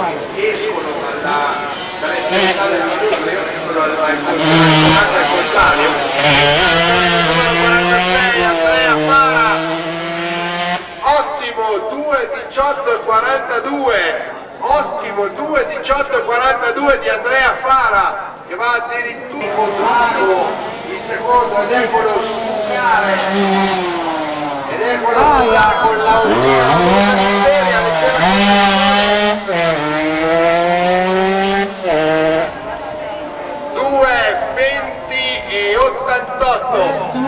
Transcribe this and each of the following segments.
escono dall'estremità della manubria, io escono al contrario. Numero 46, Andrea Fara, ottimo, 2:18:42, ottimo, 2:18:42 di Andrea Fara, che va addirittura incontrato il secondo, ed eccolo sfugare, ed eccolo con la seria leggera 2:20:88.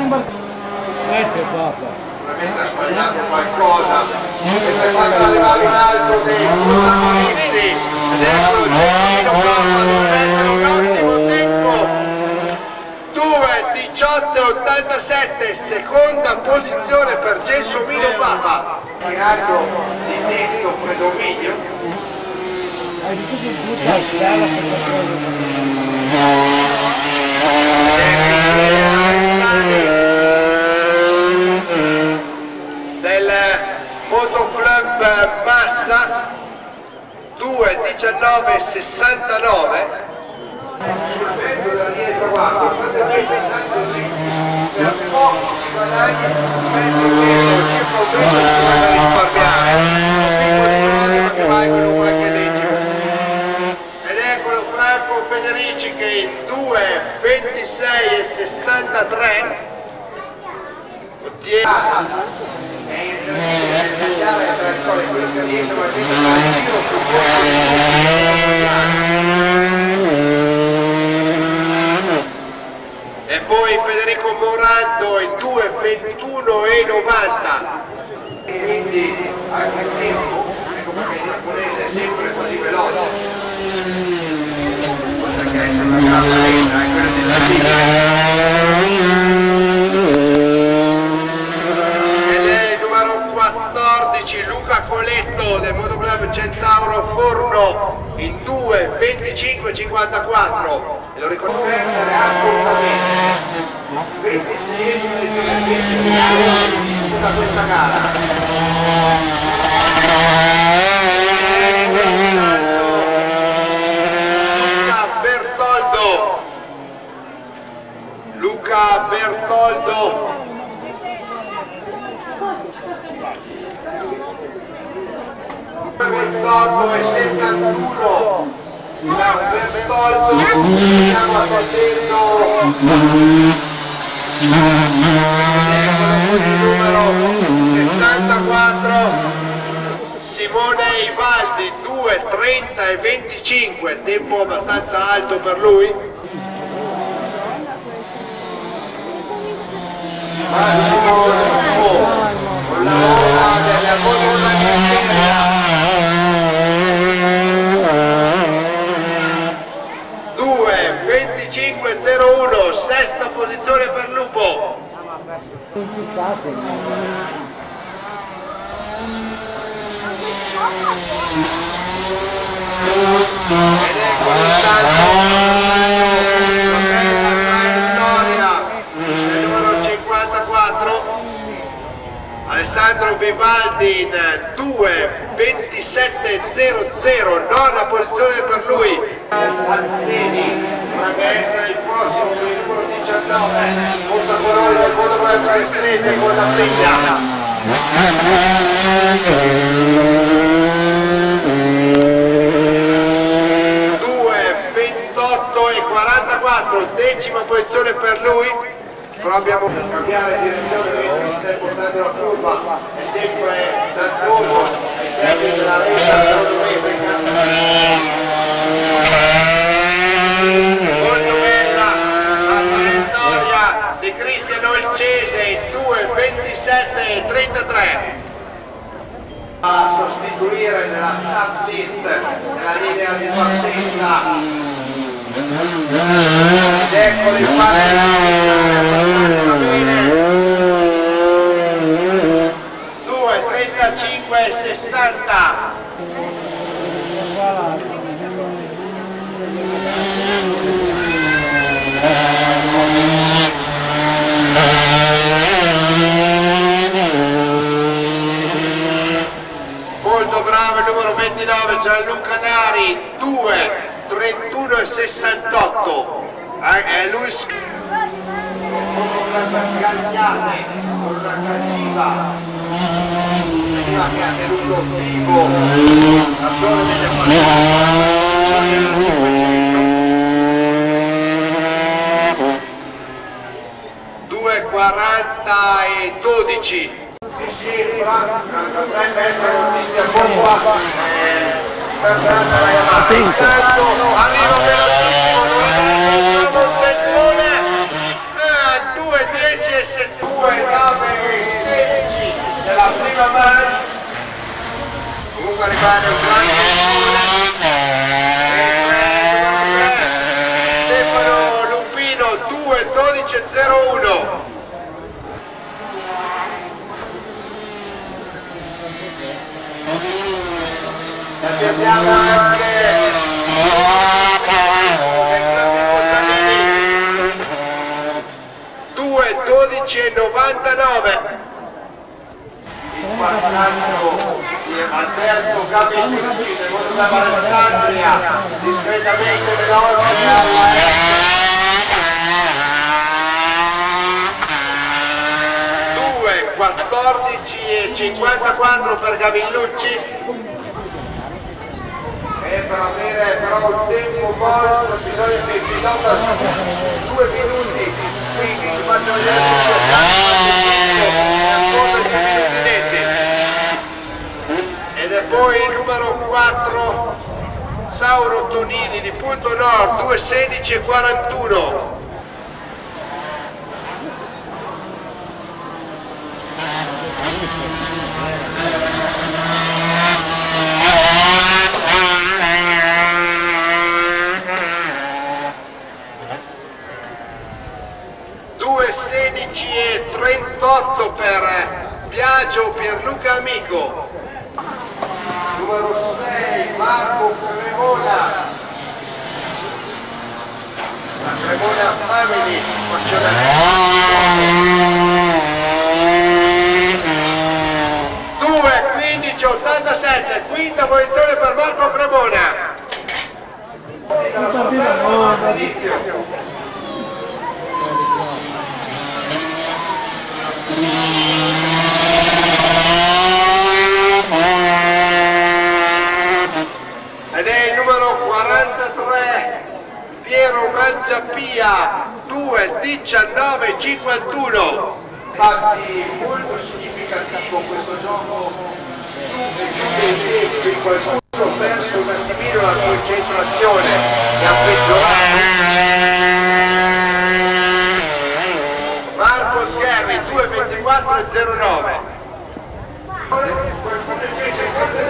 Sicuramente ha sbagliato qualcosa, e si è fatto arrivare in alto dei protagonisti, ed eccolo Gelsomino Papa, deve essere un ottimo tempo, 2:18:87, seconda posizione per Gelsomino Papa, tiraggio di netto predominio. Del Motoclub Massa, 2:19:69, sul mezzo della linea di traguardo. Quando invece intanto lì per pochi si guadagna, penso che circa un mezzo si va a risparmiare, che valgono qualche decimo. Ed eccolo Franco Federici che in 2:26:63 ottiene e poi Federico Morando in 2:21:90, quindi anche il tempo, ecco perché il giapponese è sempre così veloce, oltre che essere una grande lenta, è quella della Luca Coletto del Motoclub Centauro Forno in 2:25:54, e lo ricordo assolutamente 26esimo di tutta questa gara. Luca Bertoldo 28:71, Bertoldo, stiamo attendendo il numero 64, Simone Ivaldi, 2:30:25, tempo abbastanza alto per lui. Massimo con la ora della Corona Miseria, 2:25:01, sesta posizione per Lupo. Ed ecco l'intanto storia del numero 54, Alessandro Vivaldi in 2:27:00, nona posizione per lui. Alzeni dovrebbe essere il prossimo, il numero 19, portacolori del Motoclub Castrete con la figlia. 2:28:44, decima posizione per lui. Però abbiamo per cambiare direzione mentre si sta portando la curva, è sempre dannoso ai termini della retta domenica. Molto bella la traiettoria di Cristian Olcese in 2:27:33 a sostituire nella start list nella linea di partenza. Ed eccolo infatti 2:35:60. Molto bravo il numero 29 Gianluca Nari, 2:31:68. Luis Gagliane con una cattiva che ha tenuto vivo la zona delle 2:40 e 12. Mi sembra potrebbe essere notizia bomba per la Yamaha. Arriva velocissimo Montellone, 2:10 e 2:9:16 della prima mano. Comunque rimane un grande Stefano Lupino, 2:12:01. Abbiamo anche 2:12:99. Il passaggio di Alberto Gabellucci del mondo della Alessandria, discretamente veloce alla 2:14:54 per Gabellucci. Per avere però un tempo buono bisogna che il pilota 2 minuti, quindi ci faccio vedere ed è poi il numero 4 Sauro Tonini di Punto Nord, 2:16:41. e 38 per Biagio Pierluca Amico. Numero 6 Marco Cremona, la Cremona Family, 2:15:87, quinta posizione per Marco Cremona. Ed è il numero 43 Piero Mangiapia, 2:19:51. Infatti molto significativo questo gioco su e giù dei tempi, qualcuno ha perso un attimino la concentrazione e ha peggiorato. Marco Scherri, 2:24:09. Qualcuno invece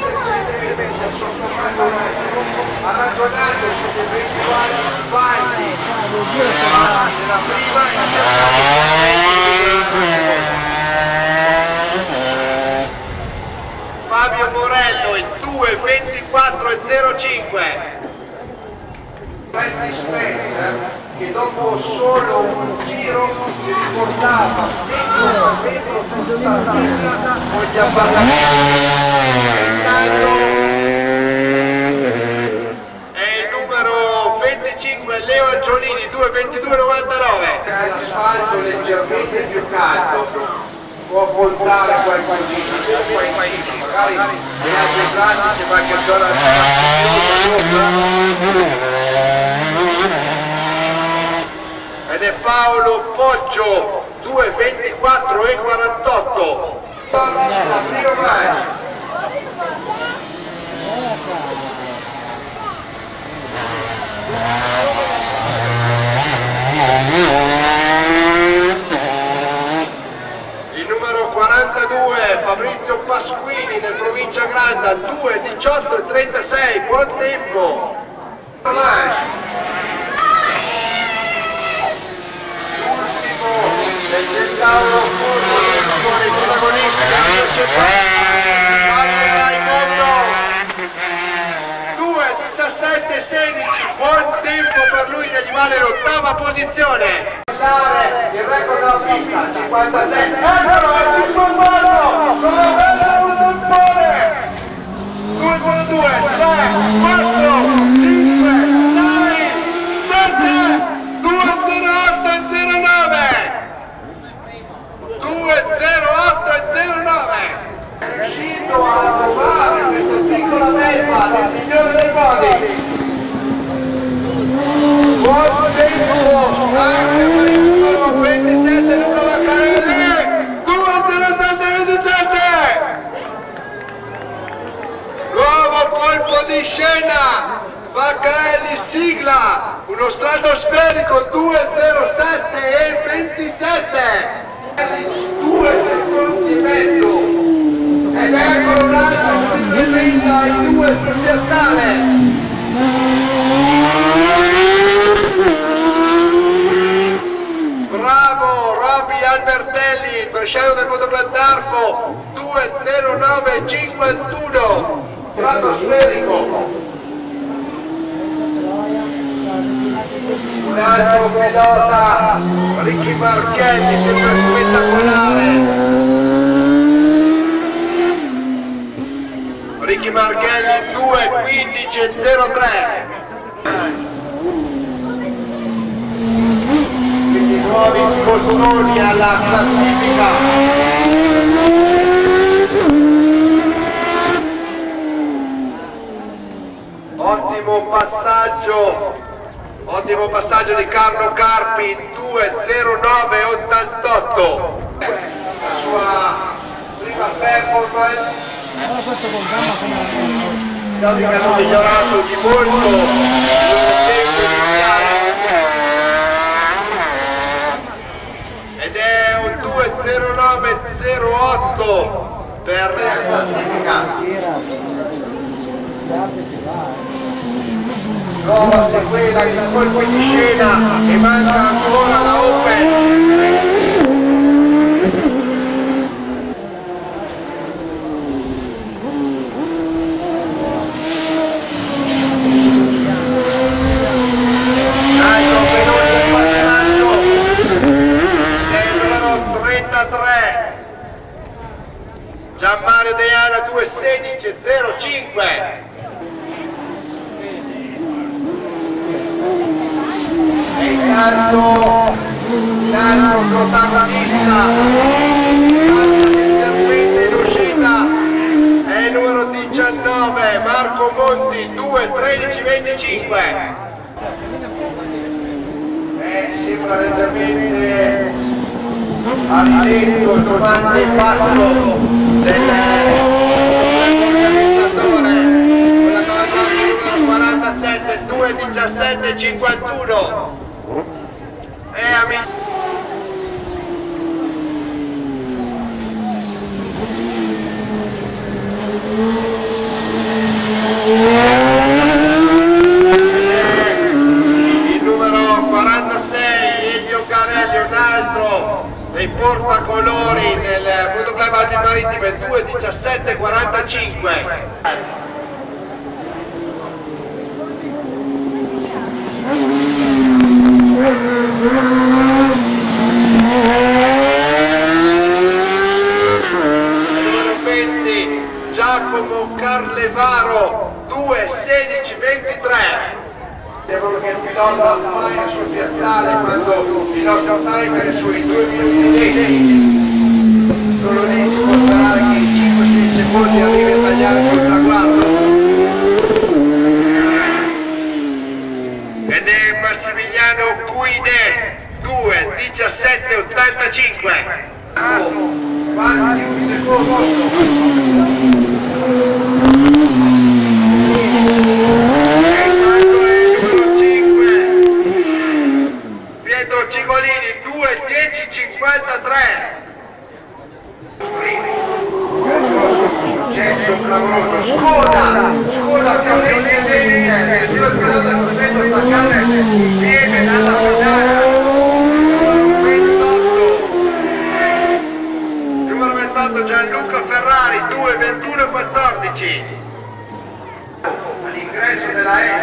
ha ragionato sugli eventuali sbagli della prima Fabio Morello, il 2:24:05. Randy Spencer, che dopo solo un giro si riportava dentro tutta la pista con gli abballamenti. È il numero 25 Leo Angiolini, 2:22:99. L'asfalto leggermente più caldo può voltare qualcosina, magari le altre classi c'è qualche zona ed è Paolo Poggio, 2:24:48. La prima mano. Il numero 42 Fabrizio Pasquini del Provincia Granda, 2:18:36, buon tempo. L'ultimo del Centauro Furbo del protagonista 2:17:16, buon tempo per lui che gli vale l'8ª posizione. Il record della pista 57, eccolo, è il 51, dove aveva un tempone 2 4, 5, 6, 7, 208 e 09. 208 e 09. È riuscito a trovare questa piccola belva nel migliore dei modi. Buon tempo anche per il numero 27 Luca Vaccarelli. 207 27. Nuovo colpo di scena, Vaccarelli sigla, uno stratosferico 207 e 27. 2 secondi e mezzo ed eccolo un altro si presenta i due sul piazzale. Bravo Roby Albertelli, il bresciano del Motoclub Darfo, 20951 stratosferico. Un altro pilota, Ricky Marchetti, sempre spettacolare. Ricky Marchetti 2:15:03. Quindi nuovi scossoni alla classifica. Ottimo passaggio di Carlo Carpi in 2:09:88. La sua prima performance. Che hanno migliorato di molto il loro tempo iniziale. Ed è un 2:09:08 per la classifica. Nuova sequela il colpo di scena e manca ancora la Open. Altro veloce passaggio del numero 33 Gianmario Deiana 2:16:05. E intanto l'altro protagonista dell'intervento in uscita è il numero 19 Marco Monti 2:13:25. Sembra leggermente a rilento tornando il passo dell'organizzatore con la cavalcata numero 47 2:17:51. Il numero 46 Elio Carelli, un altro dei portacolori del Motoclub Alpi Marittime 2:17:45. Numero 20 Giacomo Carlevaro 2:16:23. Devono che il pilota appaia sul piazzale quando il nostro timer è sui 2 minuti 10. Solo lì si può sperare che in 5-6 secondi arrivi a tagliare sul traguardo. Ed è Massimiliano Guide 2:17:85. Quasi un secondo. Pietro Cigolini 2:10:53. Successo clamoroso. Scuola Fiorentina del pilota costretto a staccare il piede dalla pedana. 28. Numero 28 Gianluca Ferrari 2:21:14. All'ingresso della S.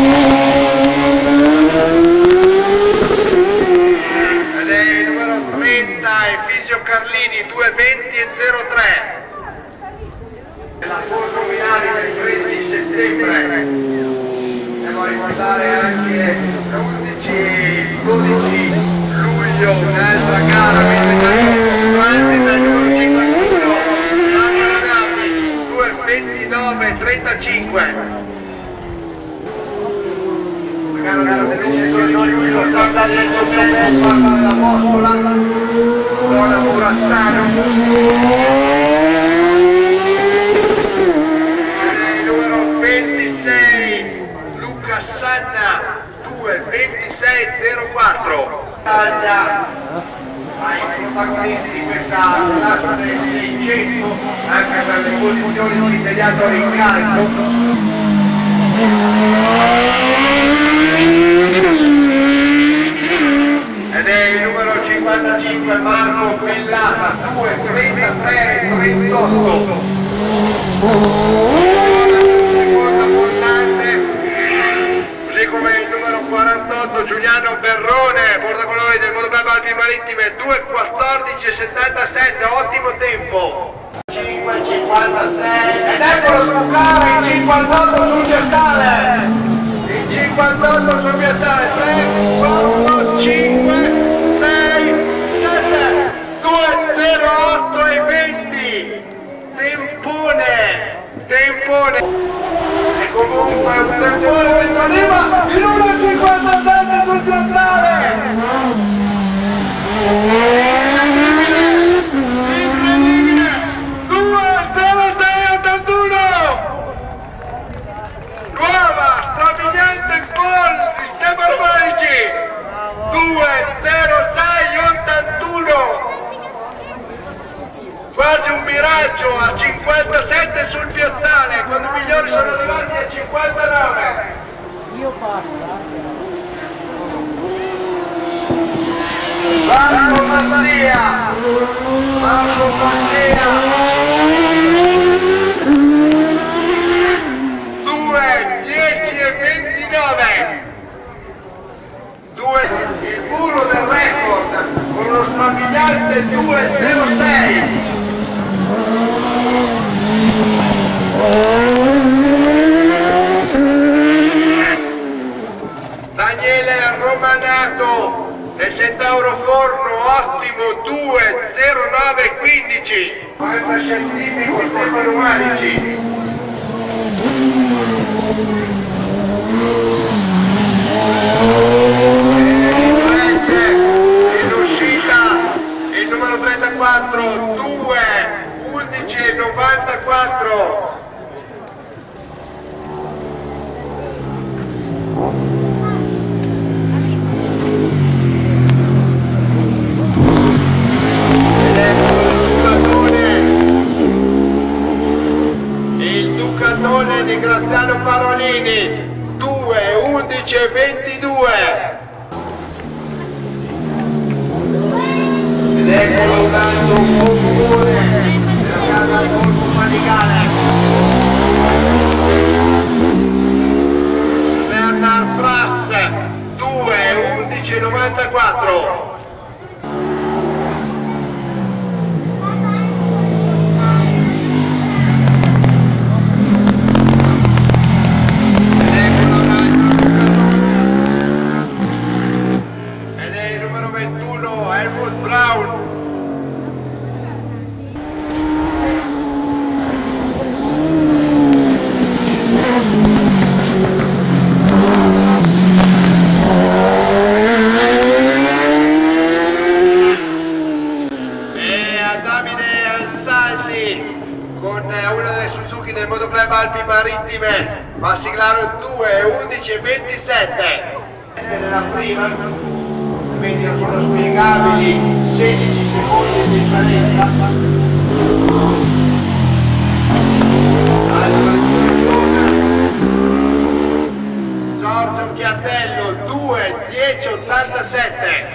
Ed è il numero 3 30 e Fisio Carlini 2:20 e 03. La corso finale del 13 settembre. Andiamo a ricordare anche l'11-12 luglio un'altra gara mentre numero 51 Ragazzi 2:29-35. Gara della televisione lo sta salendo della Mostola buona Murassano numero 26 Luca Sanna 2:26-04. Taglia ai protagonisti di questa classe 600 anche per le posizioni di immediato rincarico. Ed è il numero 55 Marco Bellata 2:33-38. Seconda portante, così come il numero 48 Giuliano Berrone, portacolori del Motoclub Alpi Marittime 2:14-77, ottimo tempo. 5:56 ed eccolo sbucare il 58 sul piazzale. Il 58 sul piazzale 3, 4, 5, 6, 7, 2:08 e 20. Tempone. E comunque un tempone che arriva il numero 57 sul piazzale. Incredibile! 2:06-81. Nuova strabiliante gol di Stefano Marici 2:06-81. Quasi un miraggio a 57 sul piazzale quando i migliori sono arrivati a 59. Io basta. Marco Mattia 2:10-29. Il muro del record con uno strabiliante 2:06. Daniele Romanato del Centauro Forno, ottimo 2:09:15. Guarda scientifico Stefano Marici. In uscita il numero 34 2:11:94. Il Ducatone di Graziano Parolini 2:11:22. Ed eccolo un altro bombone della casa del Golfo Panigale. Bernard Frass 2:11:94. Ed è il numero 21 Helmut Braun. Con una delle Suzuki del Motoclub Alpi Marittime va a siglare 2:11:27. Nella prima, quindi sono spiegabili 16 secondi di differenza. Giorgio Chiatello 2:10:87.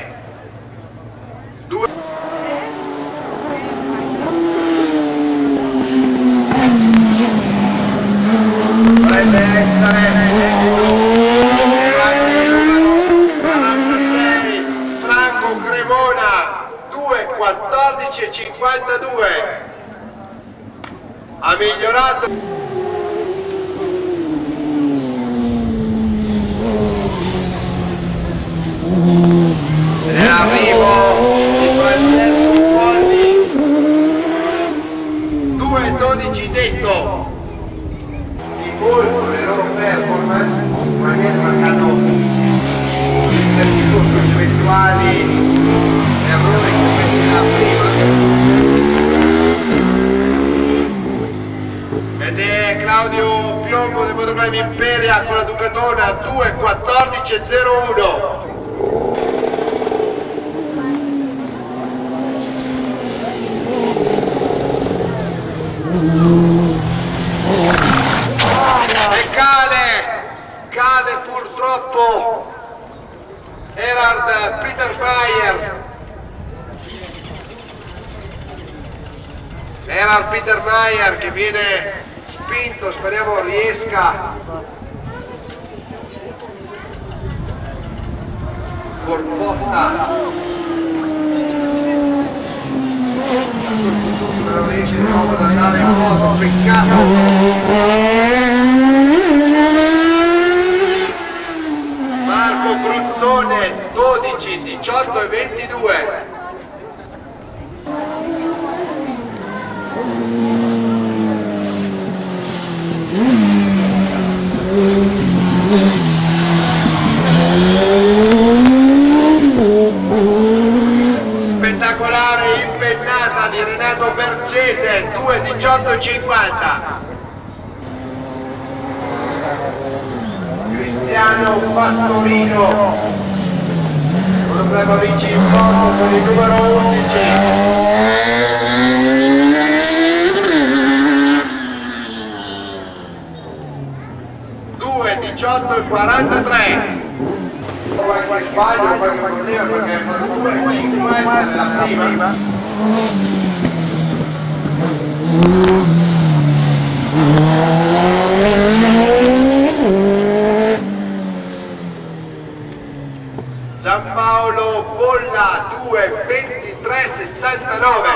Dovrebbe essere il numero 46 Franco Cremona 2:11:23. 14,52. Ha migliorato. E arrivo di Francesco Polli. 2,12 netto. Molto le loro performance, magari mancano percorsi eventuali errori che metterà prima. Ed è Claudio Piombo del Motoclub Imperia con la Ducatona 2,14,01. Cade purtroppo Erhard Peter Mayer che viene spinto, speriamo riesca Corpotta non riesce di nuovo ad andare in moto, peccato. Marco Bruzzone 12, 18 e 22. Spettacolare impennata di Renato Bercese 2,18,50. Cristiano Pastorino, Motoclub Vinci in moto per il numero 11. 2,18,43. Qualche sbaglio, qualche problema perché è 2,50 nella prima. Giampaolo Bolla 2,23,69.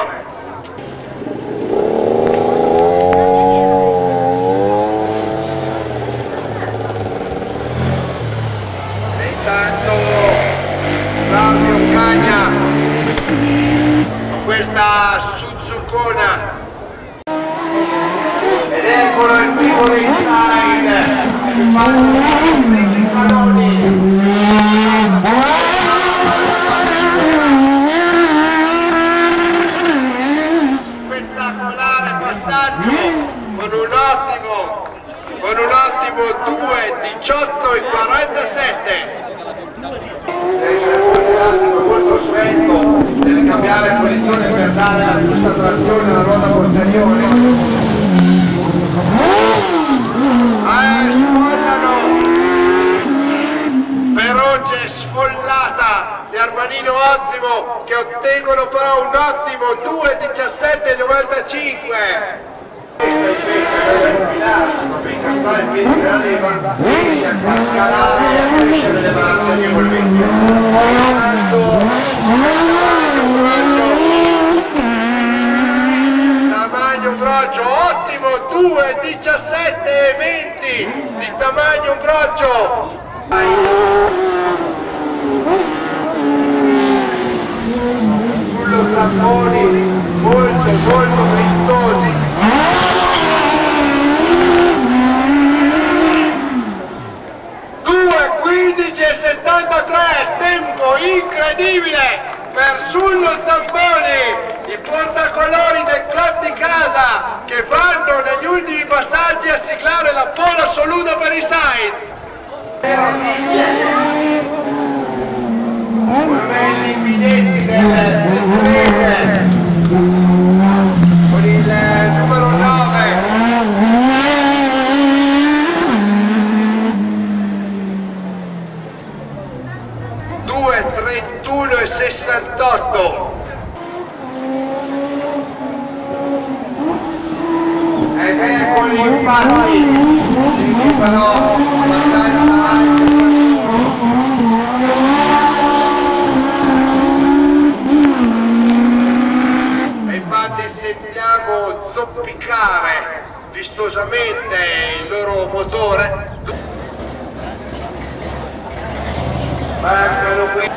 Intanto Flavio Cagna con questa Suzukona ed eccolo il primo dei side che fanno i palloni. Spettacolare passaggio con un ottimo 2,18,47. Deve essere molto svelto, deve cambiare posizione per dare la giusta trazione alla ruota posteriore. Sfollano, feroce sfollata di Armanino Ozzimo che ottengono però un ottimo 2,17,95. Questa invece deve infilarsi, ma per incastrare il piede della leva riesce a cascalare e a crescere le marce agevolmente. Tamagno Groggio, ottimo 2,17,20 di Tamagno Groggio. Sullo Zamponi, molto vistosi. 2,15,73, tempo incredibile per Sullo Zamponi, i portacolori del club di casa che vanno negli ultimi passaggi a siglare la pole assoluta per i side. Belli Minetti del Sestrese con il numero 9. E 68 ed eccoli infatti però abbastanza impiccare vistosamente il loro motore. Mancano qui.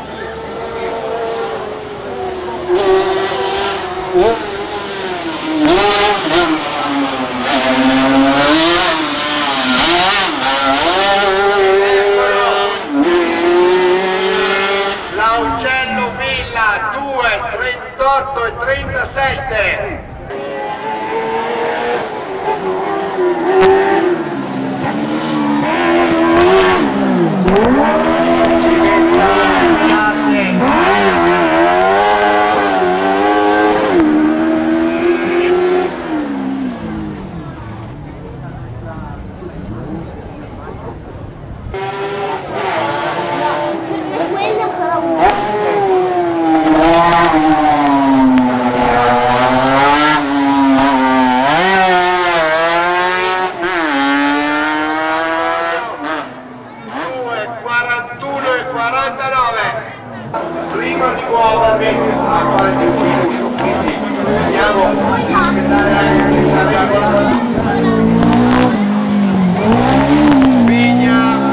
Laucello Villa 2, 38 e 37. Prima di muovermi a fare di un quindi vediamo di aspettare anche la diagonale. Pigna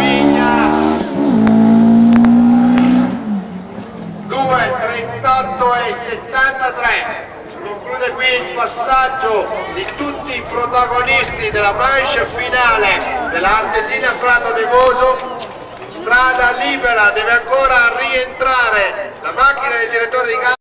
2, 38 e 73. Si conclude qui il passaggio di tutti i protagonisti della manche finale dell'Artesina Prato Nevoso. Strada libera, deve ancora rientrare la macchina del direttore di gara.